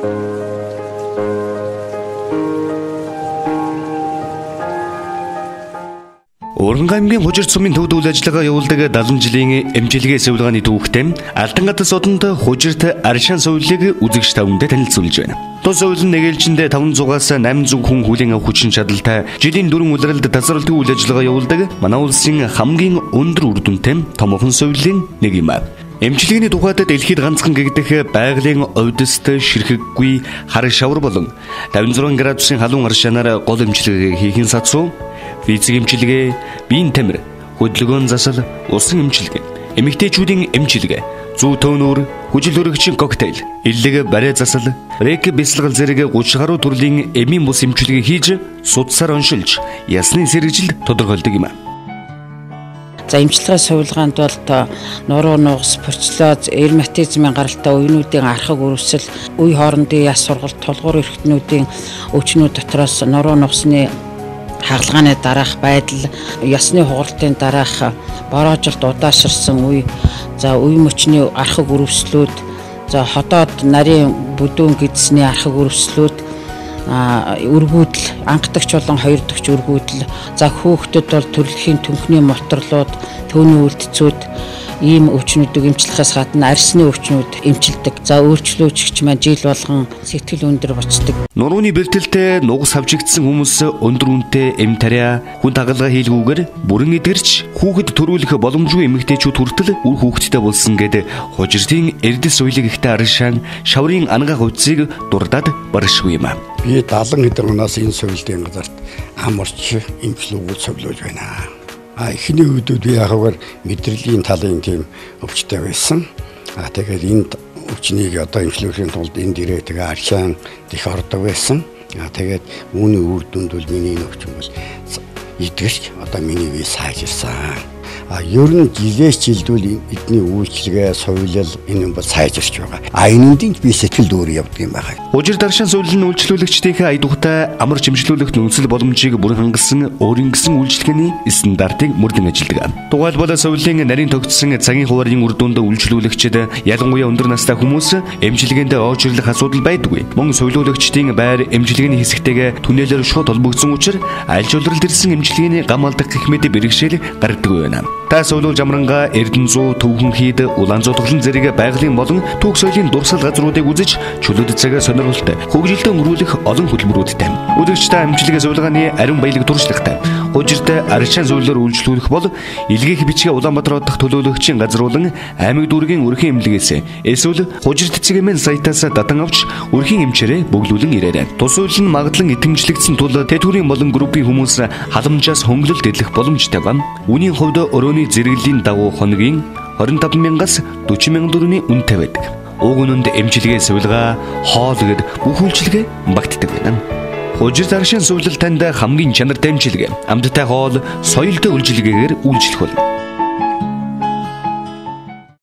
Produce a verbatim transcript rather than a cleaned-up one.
Урангаймгийн Hujirt сумын төвд үйл ажиллагаа явуулдаг дагалан жилийн эмчилгээ сувилгааны түүхтэй Алтан гадар содонд Hujirt расhaan сувилыг үзэгч тавнд танилцуулж байна. Тус сувил нь нэгээлжиндээ таван зугаас найман зуун хүн хүлийн авах хүчин чадалтай жилийн дөрвөн улиралд тасралтгүй үйл ажиллагаа явуулдаг манай улсын хамгийн өндөр үр дүнтэй томоохон сувилийн нэг юм аа. Эмчилгээний тухайд дэлхийд ганцхан гэгдэх байгалийн овдост ширхэггүй хар шавар болон тавин зургаан градусын халуун расhaanаар гол эмчилгээ хийхин сацуу, физик эмчилгээ, биеийн тамир, хөдөлгөөн засал, усан эмчилгээ, эмэгтэйчүүдийн эмчилгээ, зүү төөнөр, хүжил өргөгчийн коктейл, иллэг барай засал, рек бясалгал зэрэг гуйж гаруй төрлийн эмийн бус эмчилгээ хийж судсаар оншилж, ясны сэргэжилд тодорхойлдог юм. За эмчилгээ сувилгаанд бол нуруу нугас, порчлооз, ревматизмын гаралтай үеийнүүдийн архаг өрөвсөл, үе хоорондын яс сургалт, тулгуур эрхтнүүдийн өвчнүүд дотроос нуруу нугасны хагалгааны дараах байдал, ясны хугарлтын дараах бороожилт удаашрсан үе, за үе мөчний архаг өрөвслүүд, за хотоод нарийн бүдүүн гидсний архаг өрөвслүүд, өргүүдэл, анхдагч болон хоёр дахь өргүүдэл, за хүүхдэд бол төрөлхийн түнхний моторлууд, төөний үлдцүүд ийм өвчнүүдийг эмчлэхээс гадна арсны өвчнүүд эмчилдэг. За өөрчлөөчгч маань жил болгон сэтгэл өндөр бочдог. Нурууны бэлтгэлтэй нугас авчигдсан хүмүүс өндөр үнэтэй эм тариа, хүн тагалгаа хийлгүүгээр бүрэн эдгэрч хүүхэд төрүүлэх боломжгүй эмэгтэйчүүд хүртэл үр хүүхэдтэй болсон гэдэг Hujirt-ийн эрдэс сувилыг ихтэй расhaan шаврын ангаах хувцсыг дурдаад баршгүй юм. Би дагалан хэдэн оноос энэ сувилын газарт амарч эмчлүүгүүд цуглуулж байна. А ихний үедүүд би яагаар мэдрэлийн талын тийм өвчтэй байсан. А тэгээд энэ өвчнийг одоо эмчлэхийн тулд энэ дээрээ тэгээ расhaan их ордог байсан. А тэгээд үүний үр дүнд бол миний энэ өвчин бол идэгч одоо миний бие сайжирсан. А ер нь жилээс жилдүүл эдний үйлчлэгээ, сувилал энэ юм бол сайжирч байгаа. А энэндээ би сэтгэл дүүр явдаг юм байна. Hujirt расhaan сувил нь үйлчлүүлэгчдийнхээ ая тухтай амар чимжлүүлэх нөхцөл боломжийг бүрэн хангасан өөрийн гэсэн үйлчлэгээний стандартыг мөрдөн ажилладаг. Тухайлбал сувилийн нарийн тогтсон цагийн хуваарийн үр дүнд үйлчлүүлэгчид ялангуяа өндөр настай хүмүүс эмчилгээнд очрлох асуудал байдаггүй. Мөн сувилуулагчдын байр эмчилгээний хэсэгтэйгээ түнэлээр шууд холбогдсон учраас аль жуулралд ирсэн эмчилгээний гам алдах гэх мэт бэрхшээл гардаг байна. Та сувилуу жамранга Эрдэнэ зүү, Төвхөн хід, Улаан зуудаглан зэрэг байгалийн болон түүх соёлын дурсал газруудыг үзэж чөлөөт цагаа сонирхолтой хөгжилдөө өнгөрүүлэх олон хөтөлбөрүүдтэй. Үзэгчтэй эмчилгээ сувилгааны ариун баялаг туршлагатай. Hujirt расhaan сувилаар үйлчлүүлэх бол илгээх бичгээ Улаанбаатар дахь төлөөлөгчийн газруулан аймаг дүүргийн өрхийн эмнэлгээс эсвэл Hujirt цэгийн сайтаас дадан авч өрхийн эмчээрээ бөглүүлэн ирээрэй. Тус сувил нь магадлан итгэмжлэгдсэн тул тэтгэврийн болон группийн хүмүүс халамжаас хөнгөлөлт эдлэх боломжтой байна. Үүний хувьд өрөөний зэрэглэлийн дагуу хоногийн двадцать пять мянгаас forty мянган төгрөгийн үнэтэй байдаг. Уг үнэнд эмчилгээ сувилгаа, хоол гэд бүх үйлчилгээ багтдаг байна. Hujirt расhaan сувилал танд хамгийн чанартай эмчилгээ, амьдтай хоол, соёлтой үйлчилгээгээр үйлчлэх болно.